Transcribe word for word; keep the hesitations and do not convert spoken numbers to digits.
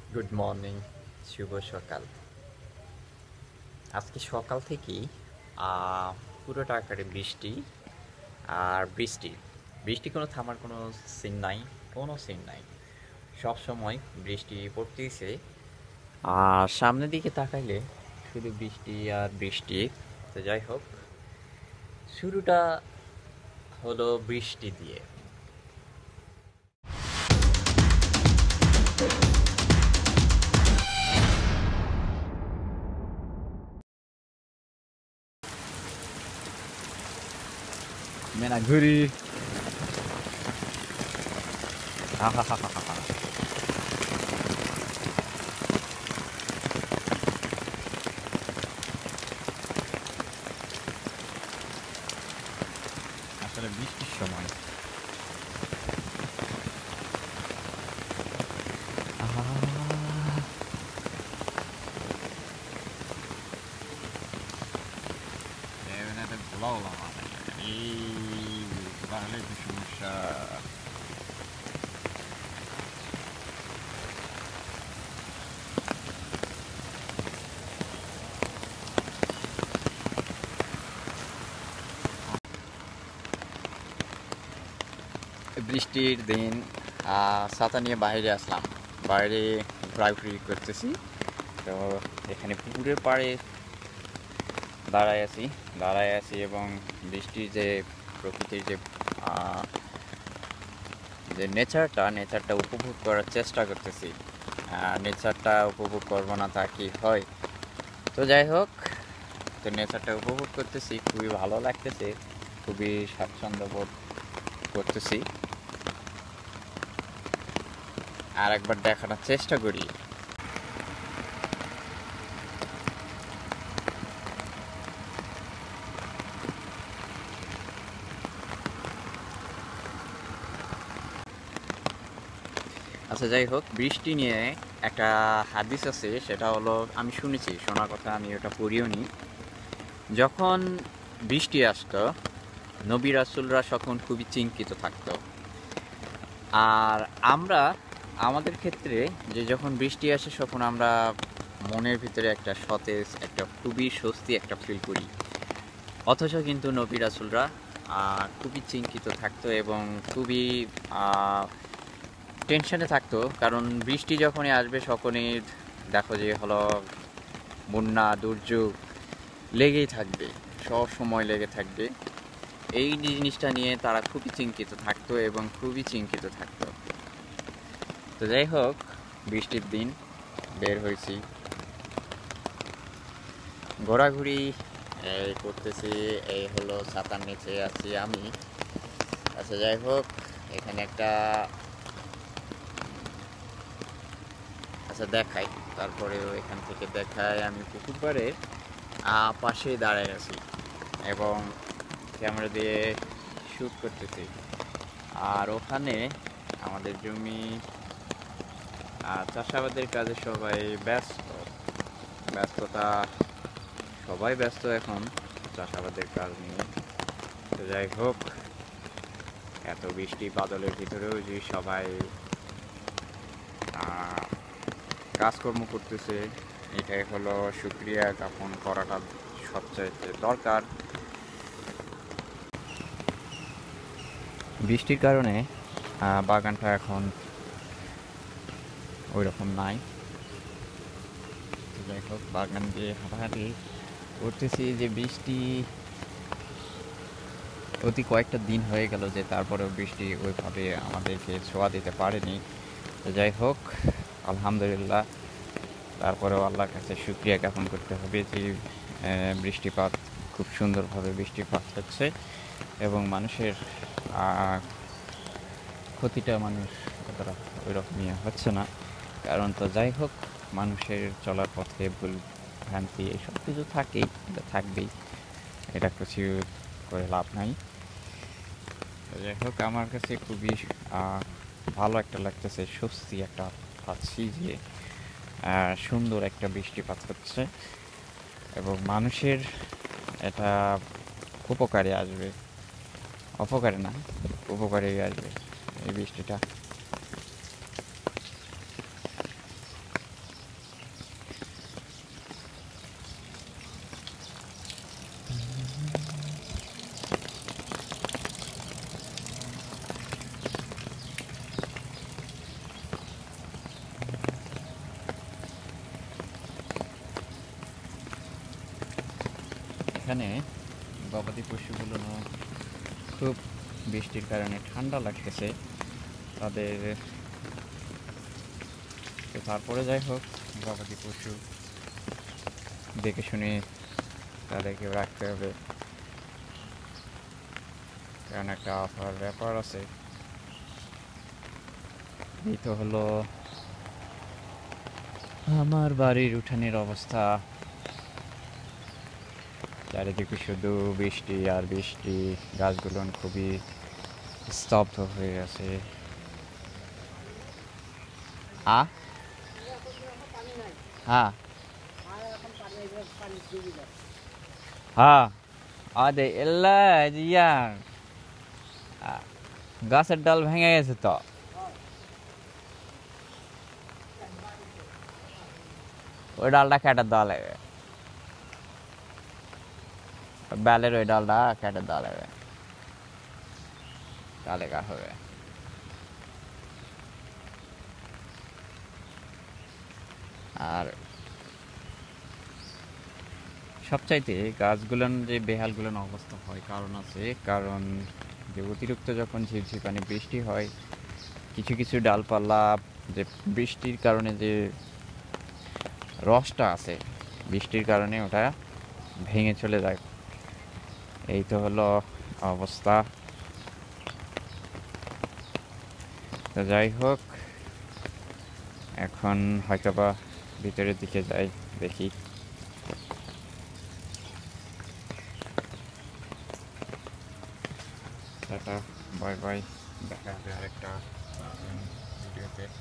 Good morning, শুভ সকাল। আজকে সকাল থেকেই আহ, পুরোটা আকারে বৃষ্টি আর বৃষ্টি বৃষ্টি কোনো থামার কোনো সিন নাই, কোনো সিন নাই। সব সময় বৃষ্টি পড়তেইছে, আর সামনের দিকে তাকাইলে শুধু বৃষ্টি আর বৃষ্টি। তো যাই হোক, শুরুটা হলো বৃষ্টি দিয়ে। মেনা ঘুরি, আহা হা হা হা। আসলে বৃষ্টির সময় আহা, এখানে একটা গোলা গোলা মাছ আছে। এই গোলা হলে একটু সমস্যা। বৃষ্টির দিন আহ, ছাতা নিয়ে বাইরে আসলাম। বাইরে ঘোরাঘুরি করতেছি। তো এখানে পুকুরের পাড়ে দাঁড়ায় আছি দাঁড়ায় আছি এবং বৃষ্টির যে প্রকৃতির যে আহ, যে নেচারটা নেচারটা উপভোগ করার চেষ্টা করতেছি। নেচারটা উপভোগ করবো না তা কি হয়? তো যাই হোক, তো নেচারটা উপভোগ করতেছি, খুবই ভালো লাগতেছে, খুবই স্বাচ্ছন্দ্য বোধ করতেছি। আর একবার দেখানোর চেষ্টা করি। আচ্ছা, যাই হোক, বৃষ্টি নিয়ে একটা হাদিস আছে, সেটা হলো, আমি শুনেছি, শোনার কথা, আমি ওটা পড়িও নি। যখন বৃষ্টি আসতো, নবী রাসূলরা তখন খুবই চিন্তিত থাকতো। আর আমরা আমাদের ক্ষেত্রে যে যখন বৃষ্টি আসে, তখন আমরা মনের ভিতরে একটা সতেজ, একটা খুবই স্বস্তি একটা ফিল করি। অথচ কিন্তু নবী রাসূলরা আহ, খুবই চিন্তিত থাকতো এবং খুবই আহ, টেনশনে থাকতো, কারণ বৃষ্টি যখনই আসবে তখনই দেখো যে হলো বন্যা দুর্যোগ লেগেই থাকবে, সব সময় লেগে থাকবে। এই জিনিসটা নিয়ে তারা খুবই চিন্তিত থাকতো এবং খুবই চিন্তিত থাকতো। তো যাই হোক, বৃষ্টির দিন বের হয়েছি, ঘোরাঘুরি এই করতেছি। এই হলো ছাতার নিচে আছি আমি। আচ্ছা, যাই হোক, এখানে একটা, আচ্ছা দেখাই, তারপরেও এখান থেকে দেখায়, আমি পুকুর পাড়ের পাশেই দাঁড়ায় আছি এবং ক্যামেরা দিয়ে শ্যুট করতেছি। আর ওখানে আমাদের জমি, চাষাবাদের কাজে সবাই ব্যস্ত, ব্যস্ততা, সবাই ব্যস্ত এখন চাষাবাদের কাজ নিয়ে। তো যাই হোক, এত বৃষ্টি বাদলের ভিতরেও যে সবাই কাজকর্ম করতেছে, এটাই হলো শুকরিয়া জ্ঞাপন করাটা সবচাইতে দরকার। বৃষ্টির কারণে বাগানটা এখন ওই রকম নাই। যাই হোক, বাগান দিয়ে হাঁটাহাঁটি করতেছি, যে বৃষ্টি অতি কয়েকটা দিন হয়ে গেল, যে তারপরেও বৃষ্টি ওইভাবে আমাদেরকে ছোঁয়া দিতে পারেনি। তো যাই হোক, আলহামদুলিল্লাহ, তারপরেও আল্লাহর কাছে শুকরিয়া জ্ঞাপন করতে হবে যে বৃষ্টিপাত খুব সুন্দরভাবে বৃষ্টিপাত হচ্ছে এবং মানুষের ক্ষতিটা মানুষ অতটা ওই রকমই হচ্ছে না। কারণ তো যাই হোক, মানুষের চলার পথে ভুল ভ্রান্তি এইসব কিছু থাকেই, এটা থাকবেই, এটা কিছু করে লাভ নাই। যাই হোক, আমার কাছে খুবই ভালো একটা লাগতেছে, স্বস্তি একটা পাচ্ছি যে সুন্দর একটা বৃষ্টিপাত হচ্ছে এবং মানুষের এটা উপকারে আসবে, অপকারে না, উপকারে আসবে এই বৃষ্টিটা। এখানে গবাদি পশুগুলো খুব বৃষ্টির কারণে ঠান্ডা লাগতেছে তাদের। তারপরে যাই হোক, গবাদি পশু দেখে শুনে তাদেরকেও রাখতে হবে, কারণ একটা আবহাওয়ার ব্যাপার আছে। এই তো হলো আমার বাড়ির উঠানের অবস্থা। চারিদিকে শুধু বৃষ্টি আর বৃষ্টি, গাছগুলো খুবই স্তব্ধ হয়ে গেছে। আ হ্যাঁ হ্যাঁ আদে এল্লা ইয়া গাছের ডাল ভেঙে গেছে তো। ওই ডালটা কেটে দেওয়া লাগবে, বেলের ওই ডালটা কেটে দেওয়া লাগবে, তাহলে কাজ হবে। আর সবচাইতে গাছগুলোর যে বেহালগুলোর অবস্থা হয় কারণ আছে, কারণ যে অতিরিক্ত যখন ঝিরঝিরপানি বৃষ্টি হয়, কিছু কিছু ডালপালা যে বৃষ্টির কারণে যে রসটা আছে, বৃষ্টির কারণে ওটা ভেঙে চলে যায়। এই তো হলো অবস্থা। তো যাই হোক, এখন হয়তোবা ভিতরের দিকে যাই, দেখি। টাটা, বাই বাই, দেখা হবে আরেকটা ভিডিওতে।